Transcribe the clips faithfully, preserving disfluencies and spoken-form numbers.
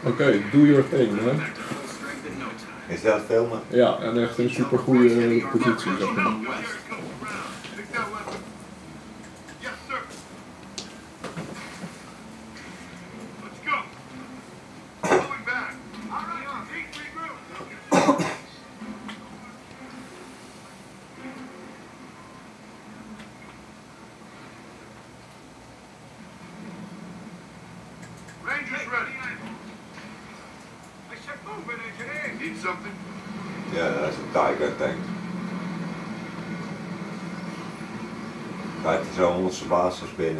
okay, do your thing, man. Is dat filmen? Ja, en echt een super goede positie, zeg maar. Rangers ready. I said move it, engineer. Need something? Ja, dat is een Tiger tank. Kijk, er zo onze basis binnen.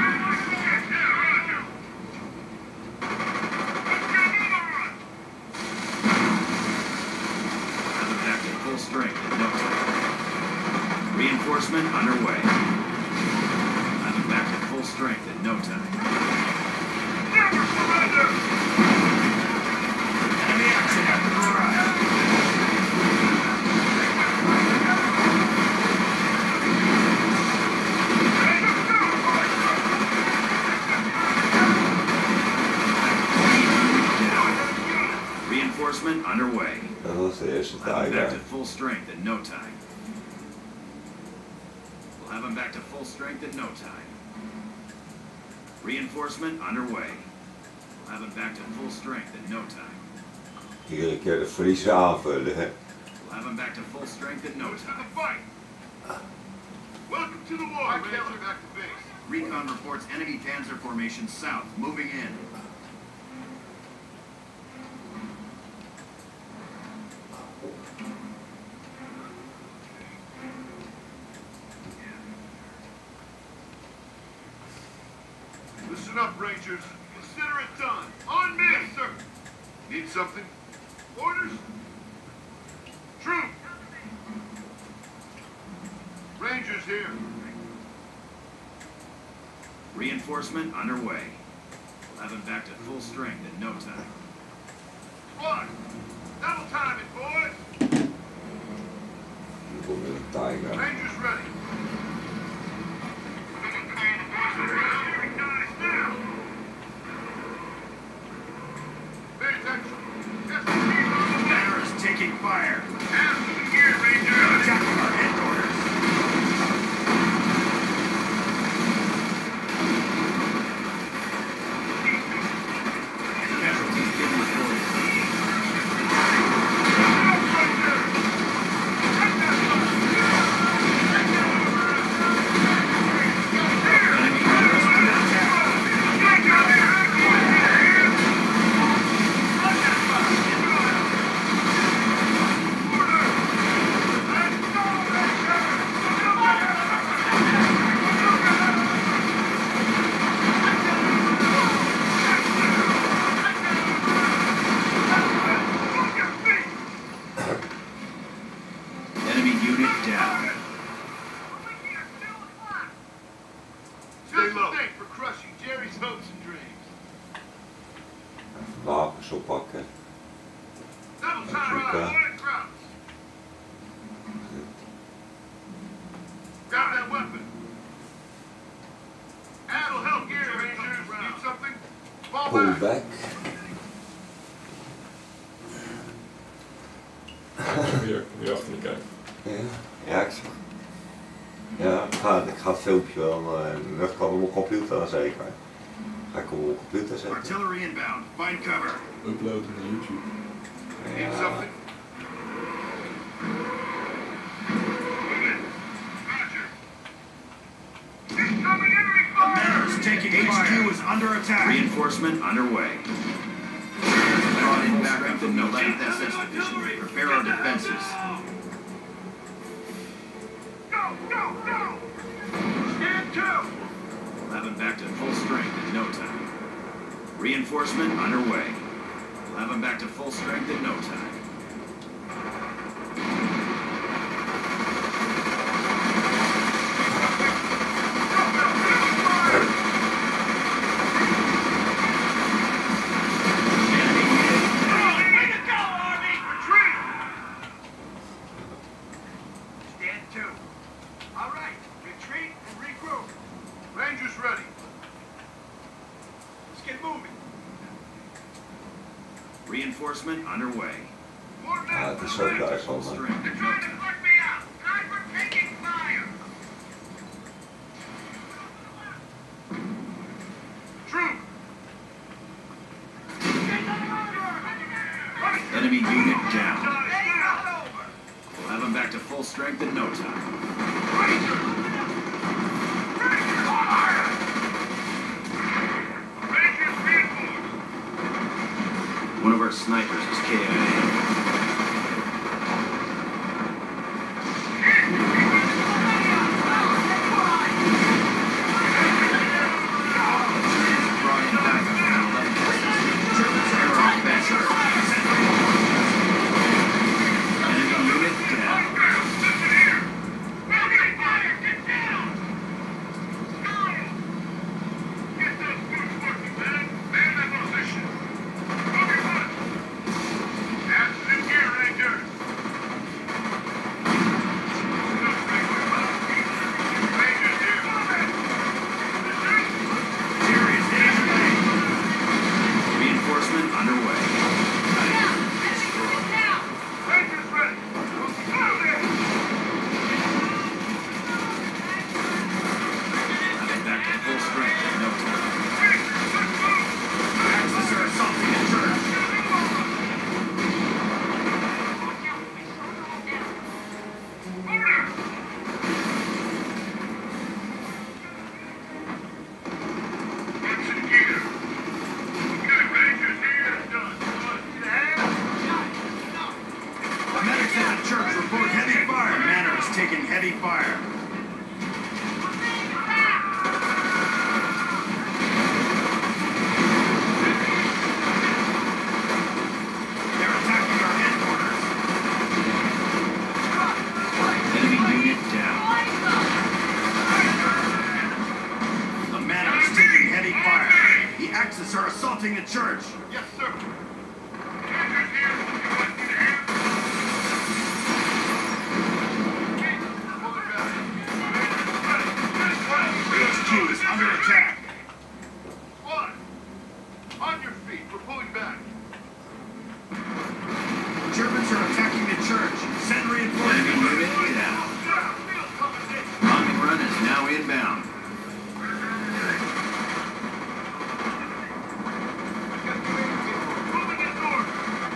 Back to full strength in no time. Reinforcement underway. I'm back to full strength in no time. Never surrender! Enemy action at the horizon. Reinforcement underway. Dat was de eerste We'll have him back Tiger. to full strength in no time. We'll have him back to full strength in no time. Reinforcement underway. We'll have him back to full strength in no time. Iedere keer de Friese aanvullen, hè. We'll have him back to full strength in no To the time. fight! Welcome to the war, Ranger. Back to base. Recon reports enemy panzer formation south, moving in. Listen up, Rangers. Consider it done. On me, yes, sir. Need something? Orders? Troop! Rangers here. Reinforcement underway. We'll have him back to full strength in no time. Squad! Double time it, boys! Nu komt er een Tiger. Rangers ready. Pay attention. Yes, Banner is taking fire. hands to the gear, Ranger. Attack our headquarters. Casualties given reported. Enemy units under attack. Enemy unit down. Stay low. For crushing Jerry's hopes and dreams. Even wapens oppakken. Double time. Okay. Right, crouch. Grab that weapon. That'll help gear, Rangers. Need something? Fall Pull back. back. Hier, hier achter me kijken. Ja, ja, ik zag. Ja, ik ga, ik ga het filmpje wel. Uh, dat kan op mijn computer dan zeker. Ga ik op mijn computer zetten. Artillery inbound. Find cover. Uploaden naar YouTube. Need Ja. something? Move it. Roger. Incoming enemy fire! Banner is taking fire. H Q is under attack. Reinforcement underway. Brought in backup from the eleventh S S Division. Prepare our defenses. Go, go, go! Stand to! We'll have him back to full strength in no time. Reinforcement underway. We'll have him back to full strength in no time. Reinforcement underway. More men. Ah, het is zo Full Duitsland, man. strength They're in no trying to time. put me out. Guys, we're taking fire. Troop. Enemy unit down. Stay not over. We'll have them back to full strength in no time. Rangers. Rangers fire. Rangers reinforced. One of our snipers is K I A. Taking heavy fire. They're attacking our headquarters. Enemy unit down. The manor is taking heavy fire. The Axis are assaulting the church. Yes, sir. Rangers here. You want me to hand? H Q is under attack. Squad, on your feet. We're pulling back. Germans are attacking the church. Send reinforcements. Enemy unit down. Bombing run is now inbound. Moving in north.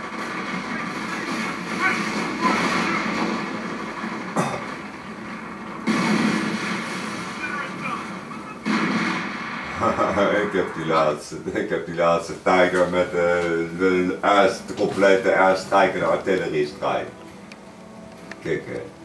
ik heb die laatste, ik heb die laatste Tiger met de, de, air, de complete airstrike en de artilleriestrike. Kijk,